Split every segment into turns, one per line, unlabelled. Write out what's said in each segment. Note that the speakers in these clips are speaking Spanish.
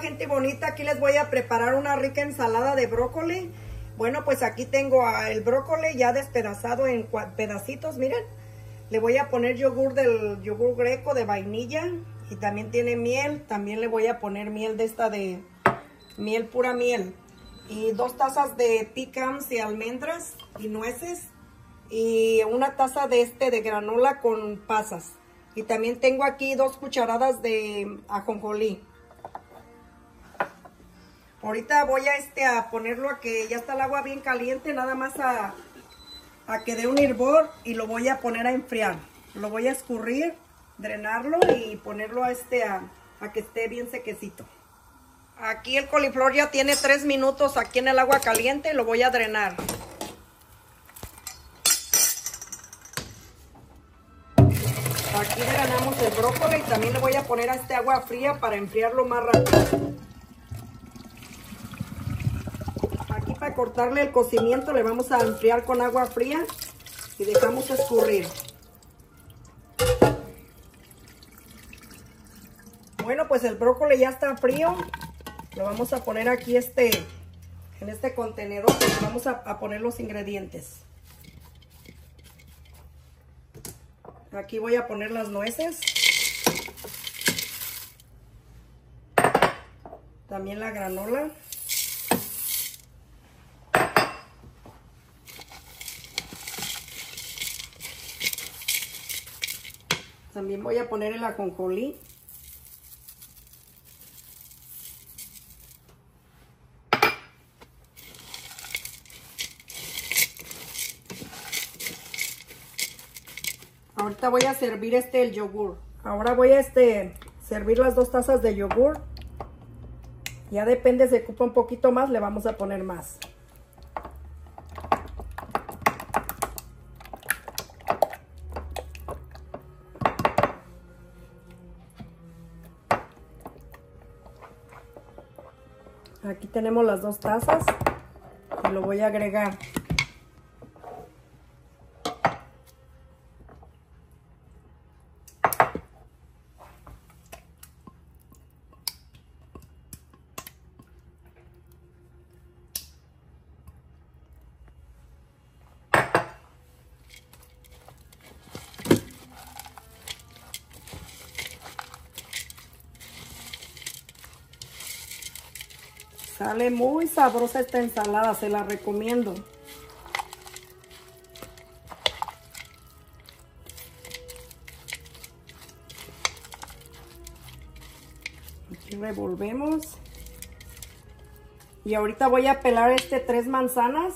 gente bonita, aquí les voy a preparar una rica ensalada de brócoli. Bueno, pues aquí tengo el brócoli ya despedazado en pedacitos, miren. Le voy a poner yogur del yogur greco de vainilla y también tiene miel. También le voy a poner miel de esta de miel, pura miel. Y 2 tazas de pecans y almendras y nueces. Y una taza de granola con pasas. Y también tengo aquí 2 cucharadas de ajonjolí. Ahorita voy a ponerlo a que ya está el agua bien caliente, nada más a que dé un hervor y lo voy a poner a enfriar. Lo voy a escurrir, drenarlo y ponerlo a que esté bien sequecito. Aquí el coliflor ya tiene 3 minutos aquí en el agua caliente, lo voy a drenar. Aquí drenamos el brócoli y también le voy a poner a agua fría para enfriarlo más rápido. Aquí para cortarle el cocimiento le vamos a enfriar con agua fría y dejamos escurrir. Bueno, pues el brócoli ya está frío. Lo vamos a poner aquí en este contenedor. Vamos a poner los ingredientes. Aquí voy a poner las nueces. También la granola. También voy a poner el ajonjolí. Ahorita voy a servir el yogur. Ahora voy a servir las 2 tazas de yogur. Ya depende, si ocupa un poquito más, le vamos a poner más. Aquí tenemos las 2 tazas y lo voy a agregar. Sale muy sabrosa esta ensalada, se la recomiendo. Aquí revolvemos. Y ahorita voy a pelar 3 manzanas.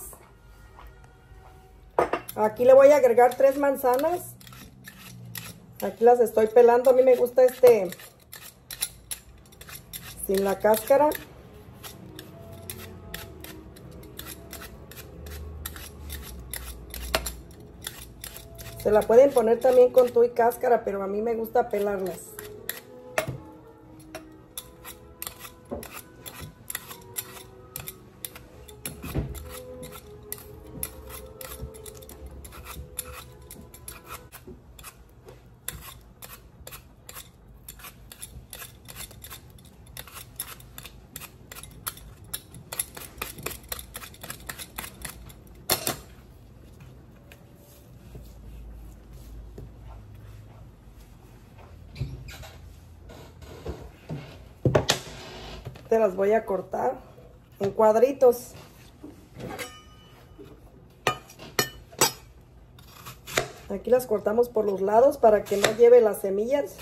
Aquí le voy a agregar 3 manzanas. Aquí las estoy pelando. A mí me gusta sin la cáscara. Se la pueden poner también con tu y cáscara, pero a mí me gusta pelarlas. Te las voy a cortar en cuadritos. Aquí las cortamos por los lados para que no lleve las semillas.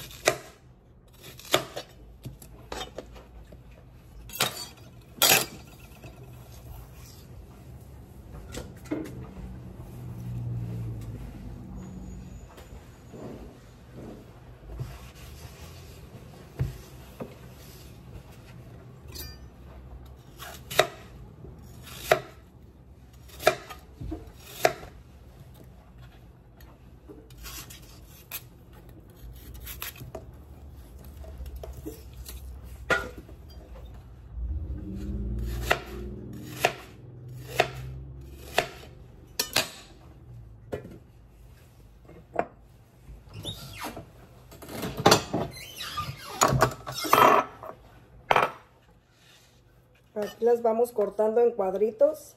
Aquí las vamos cortando en cuadritos.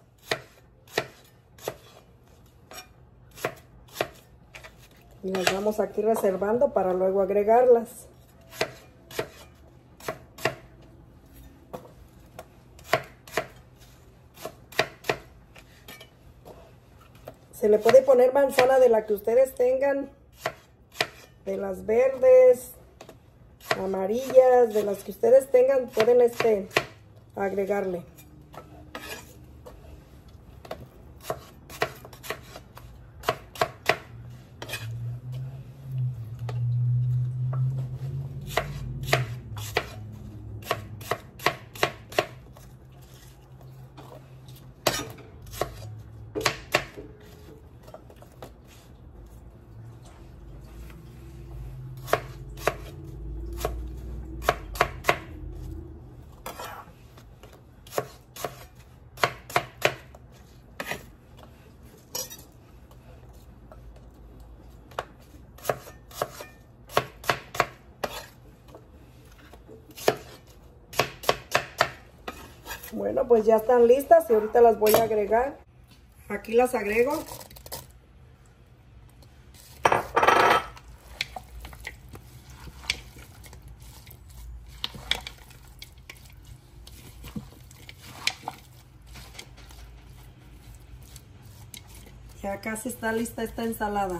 Y las vamos aquí reservando para luego agregarlas. Se le puede poner manzana de la que ustedes tengan, de las verdes, amarillas, de las que ustedes tengan, pueden agregarle. Bueno, pues ya están listas y ahorita las voy a agregar. Aquí las agrego. Ya casi está lista esta ensalada.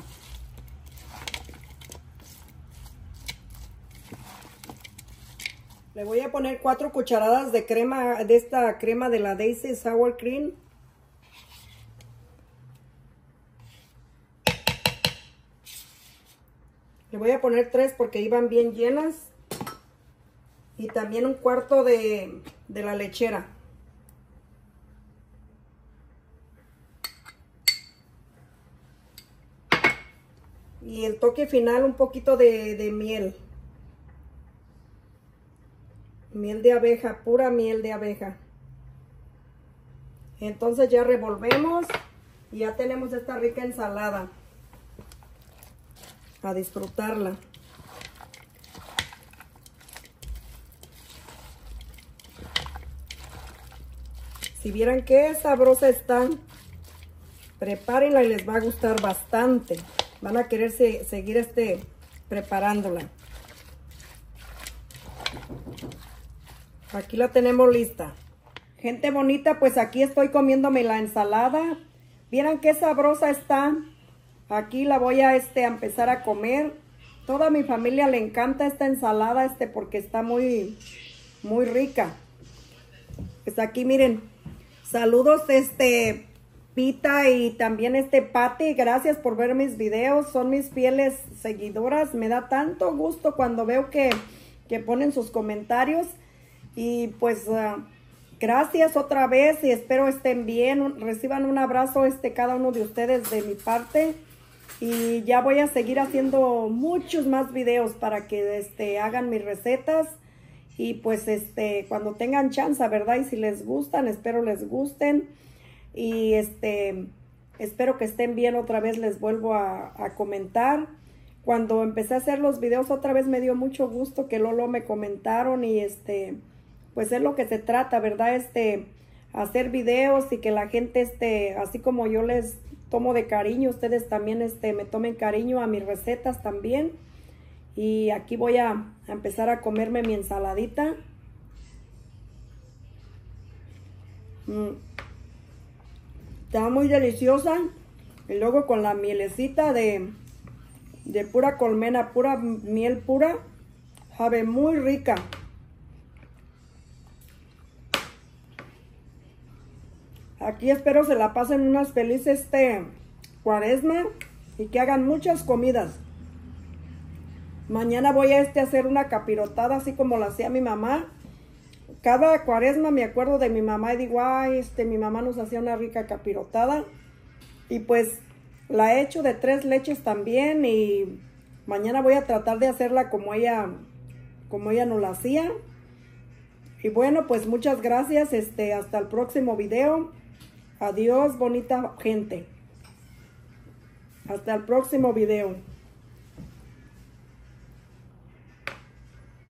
Le voy a poner 4 cucharadas de crema, de esta crema de la Daisy Sour Cream. Le voy a poner 3 porque iban bien llenas. Y también 1/4 de la lechera. Y el toque final, un poquito de miel. Miel de abeja, pura miel de abeja. Entonces ya revolvemos y ya tenemos esta rica ensalada. A disfrutarla. Si vieran qué sabrosa está, prepárenla y les va a gustar bastante. Van a querer seguir preparándola. Aquí la tenemos lista. Gente bonita, pues aquí estoy comiéndome la ensalada. Vieran qué sabrosa está. Aquí la voy a empezar a comer. Toda mi familia le encanta esta ensalada porque está muy rica. Pues aquí miren. Saludos Pita y también Pati. Gracias por ver mis videos. Son mis fieles seguidoras. Me da tanto gusto cuando veo que ponen sus comentarios. Y pues gracias otra vez y espero estén bien, reciban un abrazo cada uno de ustedes de mi parte. Y ya voy a seguir haciendo muchos más videos para que hagan mis recetas. Y pues cuando tengan chance, ¿verdad? Y si les gustan, espero les gusten. Y espero que estén bien otra vez, les vuelvo a comentar. Cuando empecé a hacer los videos otra vez me dio mucho gusto que Lolo me comentaron y pues es lo que se trata, ¿verdad? Hacer videos y que la gente, así como yo les tomo de cariño, ustedes también, me tomen cariño a mis recetas también. Y aquí voy a empezar a comerme mi ensaladita. Está muy deliciosa. Y luego con la mielecita de pura colmena, pura miel pura. Sabe muy rica. Aquí espero se la pasen unas felices cuaresma y que hagan muchas comidas. Mañana voy a hacer una capirotada así como la hacía mi mamá. Cada cuaresma me acuerdo de mi mamá y digo, ay, mi mamá nos hacía una rica capirotada. Y pues la he hecho de 3 leches también y mañana voy a tratar de hacerla como ella nos la hacía. Y bueno, pues muchas gracias, hasta el próximo video. Adiós, bonita gente. Hasta el próximo video.